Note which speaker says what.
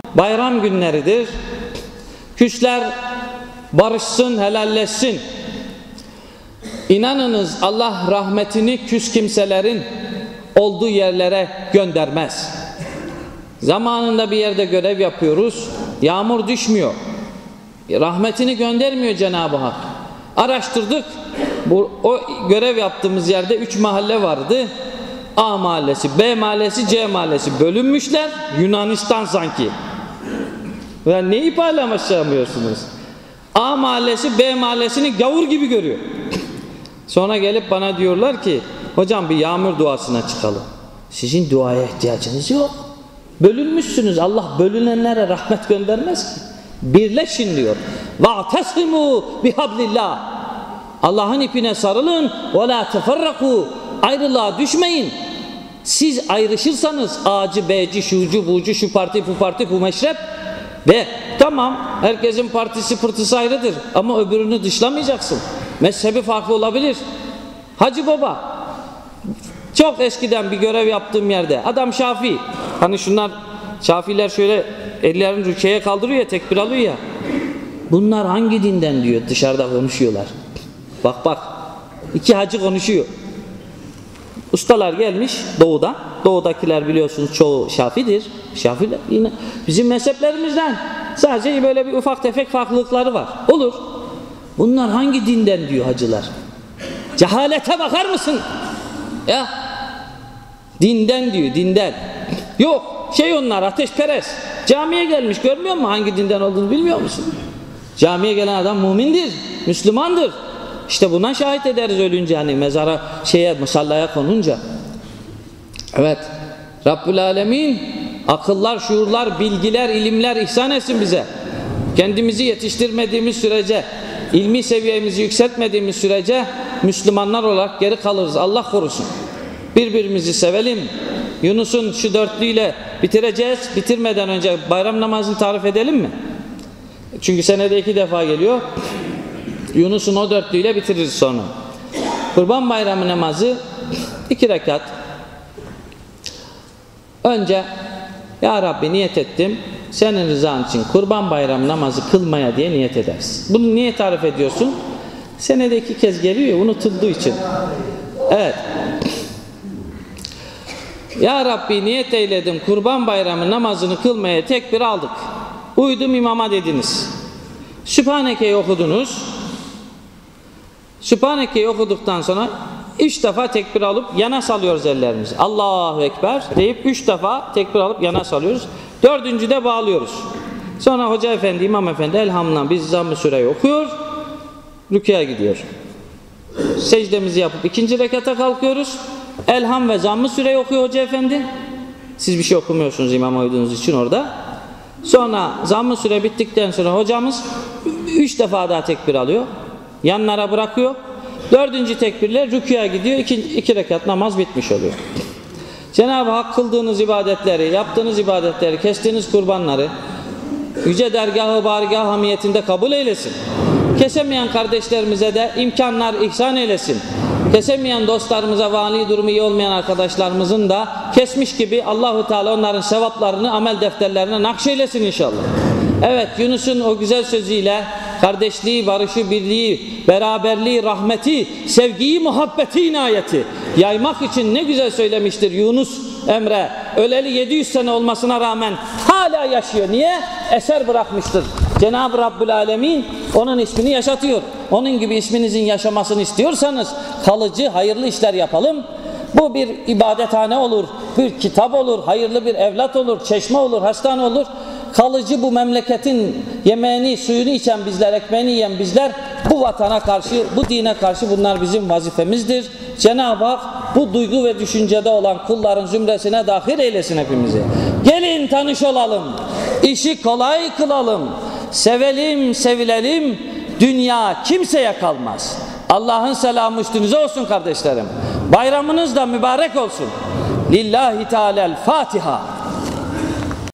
Speaker 1: bayram günleridir. Küsler barışsın, helalleşsin. İnanınız Allah rahmetini küs kimselerin olduğu yerlere göndermez. Zamanında bir yerde görev yapıyoruz, yağmur düşmüyor. Rahmetini göndermiyor Cenab-ı Hak. Araştırdık, o görev yaptığımız yerde 3 mahalle vardı. A mahallesi, B mahallesi, C mahallesi bölünmüşler. Yunanistan sanki. Yani neyi paylaşamıyorsunuz? A mahallesi B mahallesini gavur gibi görüyor. Sonra gelip bana diyorlar ki hocam bir yağmur duasına çıkalım. Sizin duaya ihtiyacınız yok. Bölünmüşsünüz. Allah bölünenlere rahmet göndermez ki. Birleşin diyor. وَاَعْتَصِمُوا بِحَبْلِ اللّٰهِ Allah'ın ipine sarılın. وَلَا تَفَرَّقُوا Ayrılığa düşmeyin. Siz ayrışırsanız A'cı, B'ci, şucu, bucu, şu parti, bu parti, bu meşrep ve tamam herkesin partisi pırtısı ayrıdır ama öbürünü dışlamayacaksın. Mezhebi farklı olabilir. Hacı Baba çok eskiden bir görev yaptığım yerde adam Şafii. Hani şunlar Şafiler şöyle ellerini rüküye kaldırıyor ya, tekbir alıyor ya. Bunlar hangi dinden diyor, dışarıda konuşuyorlar. Bak bak. 2 hacı konuşuyor. Ustalar gelmiş doğudan. Doğudakiler biliyorsunuz çoğu Şafidir. Şafiler yine bizim mezheplerimizden. Sadece böyle bir ufak tefek farklılıkları var. Olur. Bunlar hangi dinden diyor hacılar. Cehalete bakar mısın? Ya. Dinden diyor, dinden. Yok. Onlar ateşperest. Camiye gelmiş, görmüyor musun hangi dinden olduğunu bilmiyor musun? Camiye gelen adam mümindir, Müslümandır. İşte buna şahit ederiz ölünce, hani mezara musallaya konunca. Evet. Rabbül Alemin akıllar, şuurlar, bilgiler, ilimler ihsan etsin bize. Kendimizi yetiştirmediğimiz sürece, ilmi seviyemizi yükseltmediğimiz sürece Müslümanlar olarak geri kalırız. Allah korusun. Birbirimizi sevelim. Yunus'un şu dörtlüyle bitireceğiz. Bitirmeden önce bayram namazını tarif edelim mi? Çünkü senede 2 defa geliyor. Yunus'un o dörtlüyle bitiririz sonra. Kurban bayramı namazı 2 rekat. Önce ya Rabbi niyet ettim, senin rızan için kurban bayramı namazı kılmaya diye niyet edersin. Bunu niye tarif ediyorsun? Senede 2 kez geliyor ya, unutulduğu için. Evet. Ya Rabbi niyet eyledim, kurban bayramı namazını kılmaya tekbir aldık. Uydum imama dediniz. Sübhaneke'yi okudunuz. Sübhaneke'yi okuduktan sonra 3 defa tekbir alıp yana salıyoruz ellerimizi. Allahu Ekber deyip 3 defa tekbir alıp yana salıyoruz. 4. bağlıyoruz. Sonra hoca efendi, imam efendi elhamdülillah biz zamm-ı süreyi okuyor. Rüküye gidiyor. Secdemizi yapıp 2. rekata kalkıyoruz. Elham ve zamm-ı süreyi okuyor hoca efendi. Siz bir şey okumuyorsunuz imama uyduğunuz için orada. Sonra zamm-ı süre bittikten sonra hocamız 3 defa daha tekbir alıyor. Yanlara bırakıyor. 4. tekbirle rüküye gidiyor. 2 rekat namaz bitmiş oluyor. Cenab-ı Hak kıldığınız ibadetleri, yaptığınız ibadetleri, kestiğiniz kurbanları yüce dergah-ı barigah hamiyetinde kabul eylesin. Kesemeyen kardeşlerimize de imkanlar ihsan eylesin. Kesemeyen dostlarımıza, vali durumu iyi olmayan arkadaşlarımızın da kesmiş gibi Allahu Teala onların sevaplarını amel defterlerine nakşeylesin inşallah. Evet, Yunus'un o güzel sözüyle kardeşliği, barışı, birliği, beraberliği, rahmeti, sevgiyi, muhabbeti, inayeti yaymak için ne güzel söylemiştir Yunus Emre. Öleli 700 sene olmasına rağmen hala yaşıyor. Niye? Eser bırakmıştır. Cenab-ı Rabbül Alemin onun ismini yaşatıyor. Onun gibi isminizin yaşamasını istiyorsanız kalıcı, hayırlı işler yapalım. Bu bir ibadethane olur, bir kitap olur, hayırlı bir evlat olur, çeşme olur, hastane olur. Kalıcı bu memleketin yemeğini, suyunu içen bizler, ekmeğini yiyen bizler, bu vatana karşı, bu dine karşı bunlar bizim vazifemizdir. Cenab-ı Hak bu duygu ve düşüncede olan kulların zümresine dahil eylesin hepimizi. Gelin tanış olalım, işi kolay kılalım, sevelim, sevilelim, dünya kimseye kalmaz. Allah'ın selamı üstünüze olsun kardeşlerim. Bayramınız da mübarek olsun. Lillahi Teala'l Fatiha.